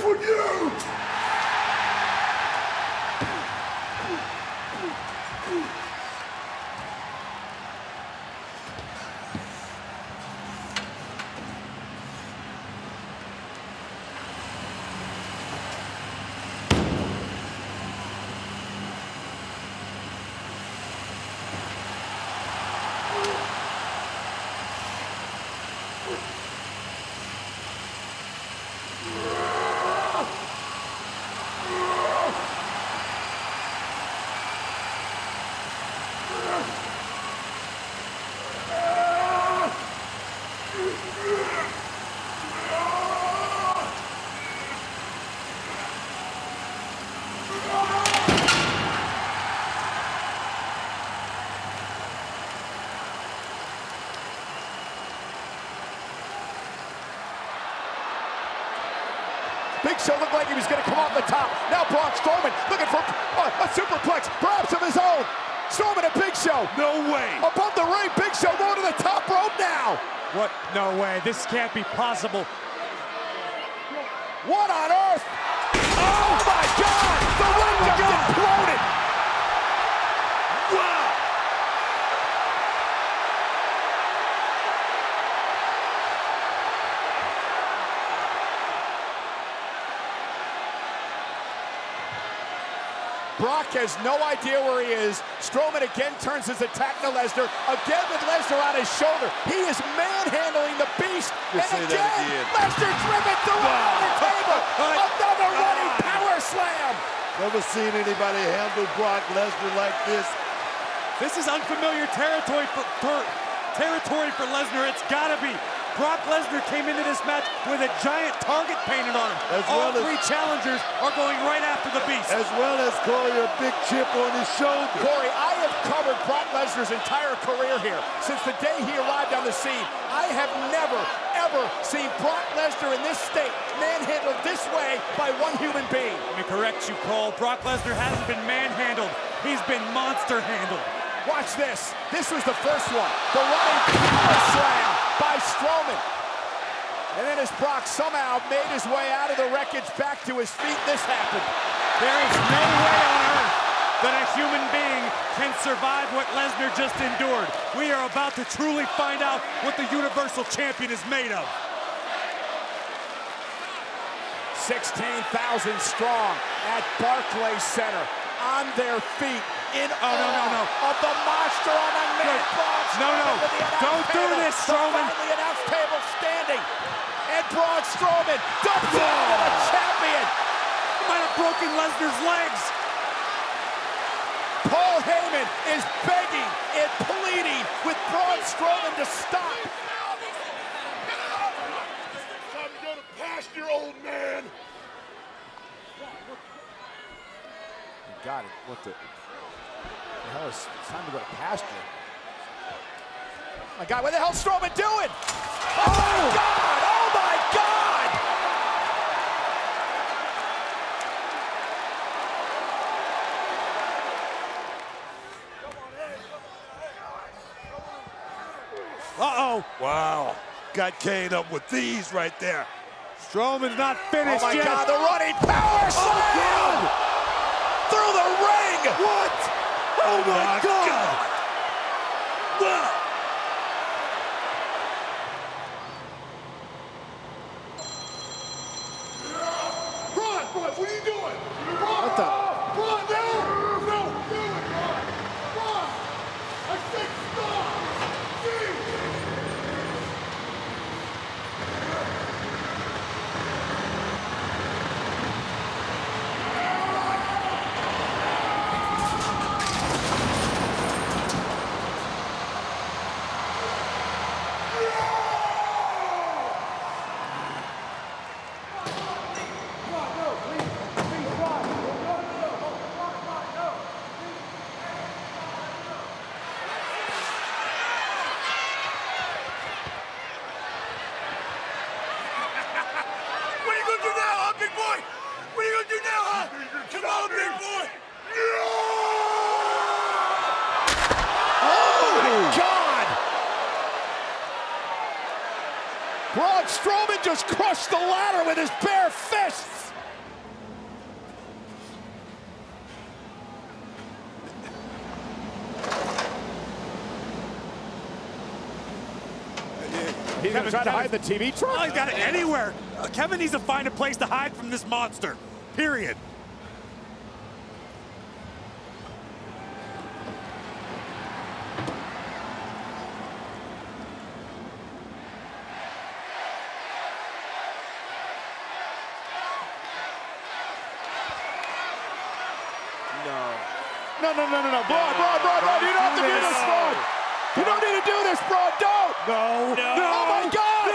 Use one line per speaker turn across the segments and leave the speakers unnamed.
with you!
Big Show looked like he was going to come off the top. Now Braun Strowman looking for a superplex, perhaps of his own. Strowman and Big Show.
No way.
Above the ring, Big Show going to the top rope now.
What? No way. This can't be possible.
What on earth? Oh my God! The ring just imploded.
Wow.
Brock has no idea where he is. Strowman again turns his attack to Lesnar, again with Lesnar on his shoulder. He is manhandling the beast, and again, Lesnar driven through the table. Another running power slam.
Never seen anybody handle Brock Lesnar like this.
This is unfamiliar territory for Lesnar. It's gotta be. Brock Lesnar came into this match with a giant target painted on him. All three challengers are going right after the beast.
As well as Corey, a big chip on his shoulder.
Corey, I have covered Brock Lesnar's entire career here. Since the day he arrived on the scene, I have never, ever seen Brock Lesnar in this state manhandled this way by one human being.
Let me correct you, Cole. Brock Lesnar hasn't been manhandled. He's been monster-handled.
Watch this. This was the first one. The running power slam by Strowman. And then as Brock somehow made his way out of the wreckage back to his feet, this happened.
There is no way on earth that a human being can survive what Lesnar just endured. We are about to truly find out what the Universal Champion is made of.
16,000 strong at Barclays Center, on their feet, in of the monster on the net.
Don't do this, Strowman.
The announce table standing, and Braun Strowman dumps it into the champion.
He might have broken Lesnar's legs.
Paul Heyman is begging and pleading with Braun Strowman to stop.
Time to go to pasture, old man.
Got it. What the hell is it's time to go to pasture? My God, what the hell is Strowman doing? Oh my God! Oh my God!
Uh-oh.
Wow. Got Kane up with these right there.
Strowman's not finished
yet.
yet.
Oh my God, the running power slam! Through the ring!
What? Oh my God! Braun, what are you doing? Braun,
what the?
Braun, no! No! Do it, Braun! Braun! I said stop!
Braun Strowman just crushed the ladder with his bare fists. He's going to try to hide the TV truck?
Oh, he's got it anywhere. Kevin needs to find a place to hide from this monster. Period.
No. Braun, you don't have to do this, Braun. You don't need to do this, Braun, don't.
No.
Oh my God.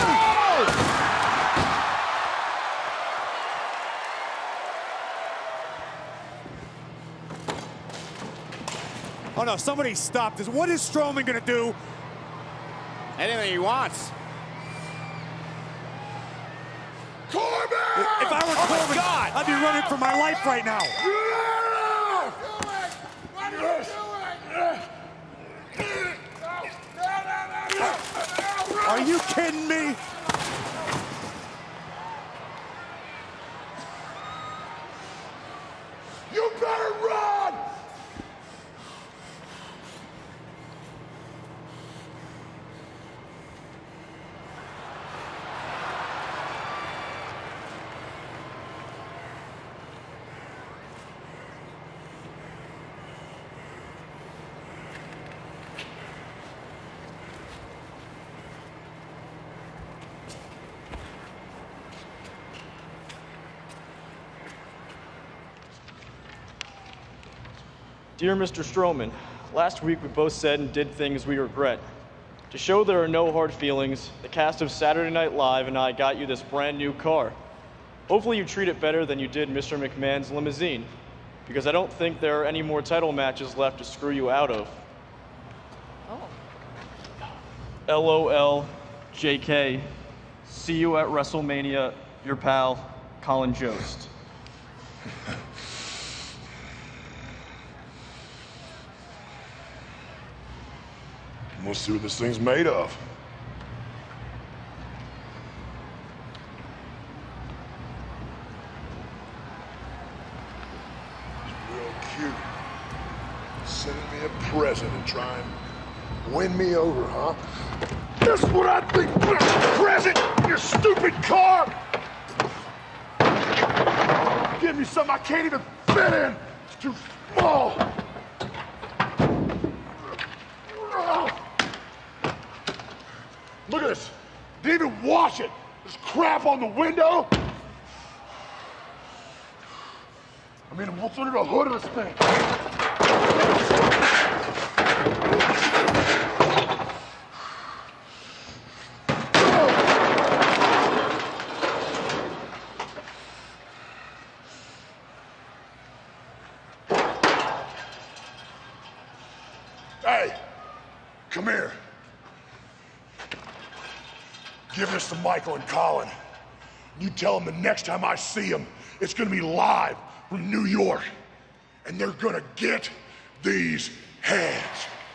No. Oh no, somebody stop this. What is Strowman gonna do?
Anything he wants.
Corbin!
If I were Corbin, I'd be running for my life right now. Are you kidding me?
You better run!
Dear Mr. Strowman, last week we both said and did things we regret. To show there are no hard feelings, the cast of Saturday Night Live and I got you this brand new car. Hopefully you treat it better than you did Mr. McMahon's limousine, because I don't think there are any more title matches left to screw you out of. Oh. LOL, JK. See you at WrestleMania, your pal, Colin Jost.
We'll see what this thing's made of. It's real cute. Sending me a present and try and win me over, huh? That's what I think. Present, you stupid car! Give me something I can't even fit in. It's too small. Look at this. Didn't even wash it. There's crap on the window. I mean, what's under the hood of this thing? Hey, come here. Give this to Michael and Colin. You tell them the next time I see them, it's gonna be live from New York. And they're gonna get these hands.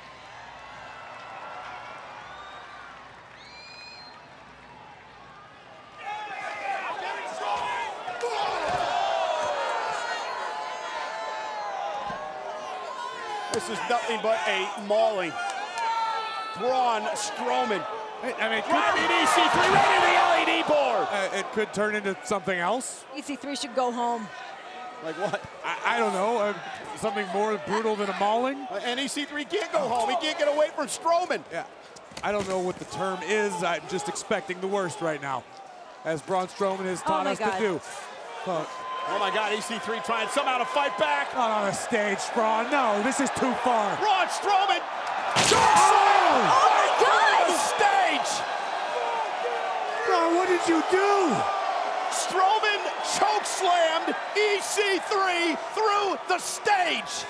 This is nothing but a mauling. Braun Strowman.
I mean,
driving EC3 right into the LED board.
It could turn into something else.
EC3 should go home.
Like what?
I don't know. Something more brutal than a mauling?
And EC3 can't go home. He can't get away from Strowman.
Yeah. I don't know what the term is. I'm just expecting the worst right now, as Braun Strowman has taught us to do.
Oh my God, EC3 trying somehow to fight back.
Not on a stage, Braun. No, this is too far.
Braun Strowman.
Oh my God!
The stage.
Braun, what did you do?
Strowman chokeslammed EC3 through the stage.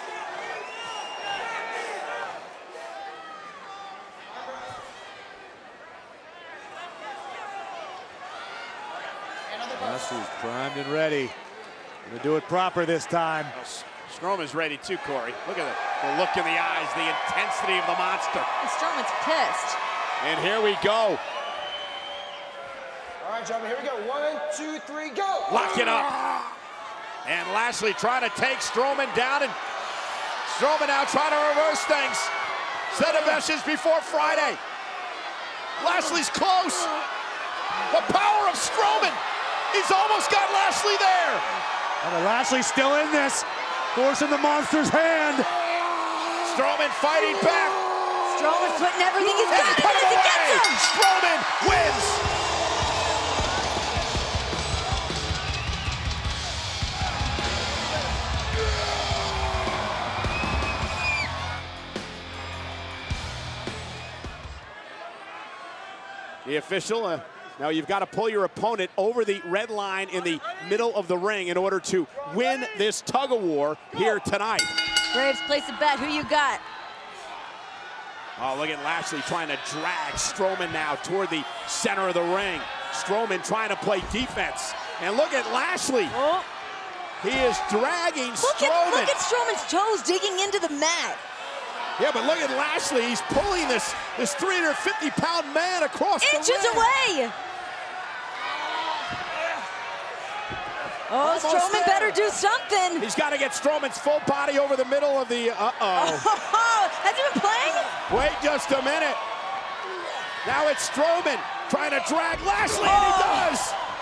He's primed and ready. Gonna do it proper this time.
Strowman's ready too, Corey. Look at the look in the eyes, the intensity of the monster.
Strowman's pissed.
And here we go.
All right, gentlemen, here we go. 1, 2, 3, go!
Lock it up. And Lashley trying to take Strowman down, and Strowman now trying to reverse things. Set of meshes before Friday. Lashley's close. The power of Strowman. He's almost got Lashley there.
And Lashley's still in this, forcing the monster's hand.
Strowman fighting back.
Strowman's putting everything he's got
Put him
in it to
away.
get him.
Strowman wins. The official, now you've got to pull your opponent over the red line in the middle of the ring in order to win this tug-of-war here tonight.
Graves, place a bet. Who you got?
Oh, look at Lashley trying to drag Strowman now toward the center of the ring. Strowman trying to play defense. And look at Lashley.
Oh.
He is dragging Strowman.
Look at Strowman's toes digging into the mat.
Yeah, but look at Lashley. He's pulling this 350-pound man across the ring.
Inches away. Oh,
Almost
Strowman
there.
better do something.
He's got to get Strowman's full body over the middle of the,
Has he been playing?
Wait just a minute. Now it's Strowman trying to drag Lashley, and he does.